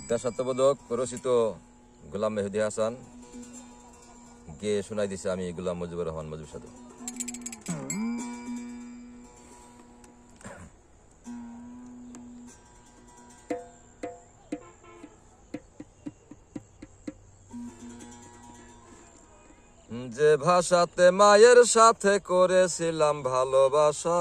দেশাত্মবোধক রচিত গোলাম মেহেদী হাসান গেয়ে শোনাই দিছে আমি গোলাম মুজিবুর রহমান মজুর সাধু। যে ভাষাতে মায়ের সাথে করেছিলাম ভালোবাসা,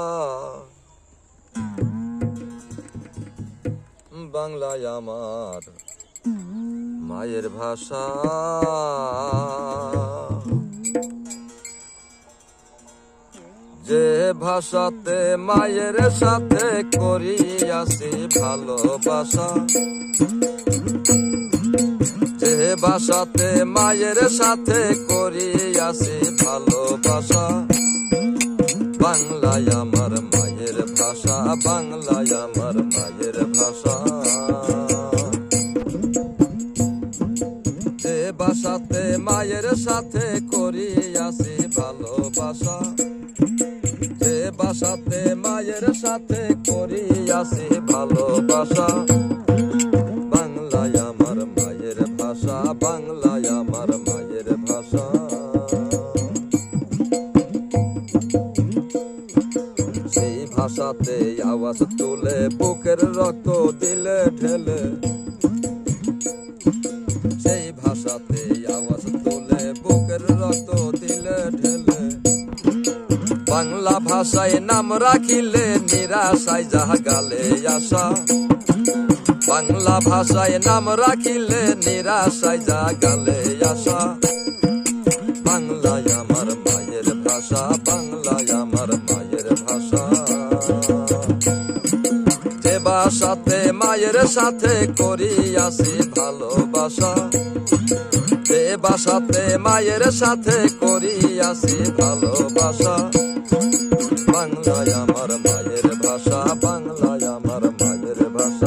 বাংলায় আমার মায়ের ভাষা। যে ভাষাতে মায়ের সাথে করিয়াছি ভালোবাসা, যে ভাষাতে মায়ের সাথে করিয়াছি ভালোবাসা, বাংলায় আমার মায়ের ভাষা, বাংলায় আমার মায়ের ভাষা। যে ভাষাতে মায়ের সাথে করিয়াছি ভালোবাসা, যে ভাষাতে মায়ের সাথে করিয়াছি ভালোবাসা, বাংলায় আমার মায়ের ভাষা, বাংলায় আমার মায়ের ভাষা। সেই ভাষাতে আওয়াজ তুলে বুকের রক্ত দিলে ঢেলে, সেই ভাষাতে আওয়াজ তুলে বুকের রক্ত দিলে ঢেলে, বাংলা ভাষায় নাম রাখিলে নিরাশায় যাহা গালে আসা, বাংলা ভাষায় নাম রাখিলে নিরাশায় যা গালে আসা, বাংলায় আমার মায়ের ভাষা, বাংলায় আমার মায়ের ভাষা। যে ভাষাতে মায়ের সাথে করিয়াছি ভালোবাসা, যে ভাষাতে মায়ের সাথে করিয়াছি ভালোবাসা, বাংলায় আমার মায়ের ভাষা, বাংলায় আমার মায়ের ভাষা।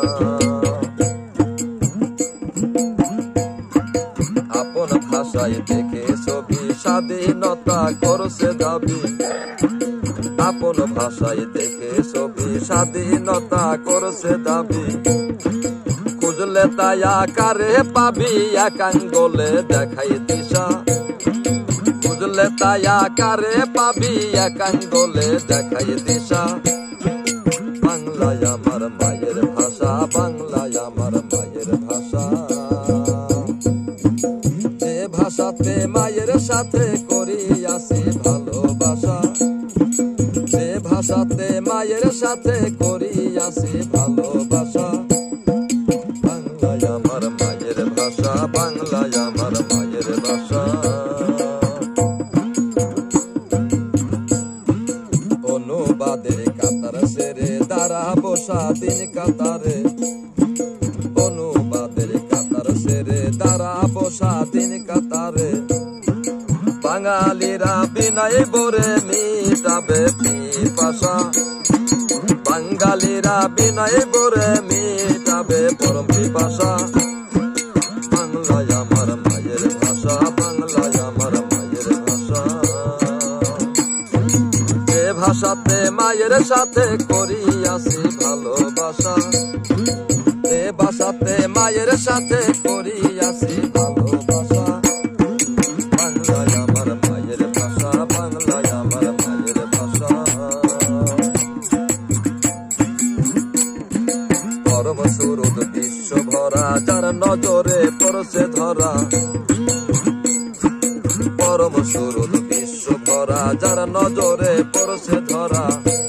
আপন ভাষায় দেখে ছবি স্বাধীনতা করছে দাবি, আপন ভাষায় দেখে ছবি স্বাধীনতা করছে দাবি, খুঁজলে তাই আকারে পাবি এক আঙ্গুলে দেখাই দিশা, খুঁজলে তাই আকারে পাবি এক আঙ্গুলে দেখাই দিশা, বাংলায় আমার মায়ের ভাষা, বাংলায় আমার মায়ের ভাষা। যে ভাষাতে মায়ের সাথে করিয়াছি ভালোবাসা, যে ভাষাতে মায়ের সাথে করিয়াছি ভালোবাসা, বাংলায় আমার মায়ের ভাষা, বাংলায় আমার মায়ের ভাষা। অনুবাদের কাতার সেরে দাঁড়াবো স্বাধীন কাতারে, অনুবাদের কাতার সেরে দাঁড়াবো স্বাধীন কাতারে, বাঙালিরা বিনয় ভরে মিটাবে পিপাসা, বাঙালিরা বিনয় ভরে মিটাবে পরম পিপাসা, বাংলায় আমার মায়ের ভাষা, বাংলায় আমার মায়ের ভাষা। যে ভাষাতে মায়ের সাথে করিয়াছি ভালোবাসা, যে ভাষাতে মায়ের সাথে করিয়াছি ভালোবাসা, বাংলায় আমার মায়ের ভাষা, বাংলায় আমার মায়ের ভাষা। পরম সুরত বিশ্ব ভরা যার নজরে পড়ছে ধরা, পরম সুরত বিশ্ব ভরা যার নজরে পড়ছে ধরা,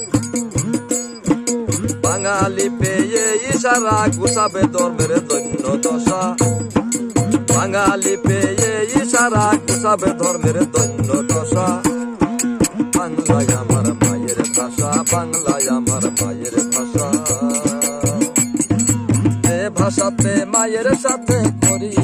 বাঙালি পেয়ে ইশারা গুছাবে ধর্মের দৈন্য দশা, বাঙালি পেয়ে ইশারা গুছাবে ধর্মের দৈন্য দশা, বাংলায় আমার মায়ের ভাষা, বাংলায় আমার মায়ের ভাষা। যে ভাষাতে মায়ের সাথে করি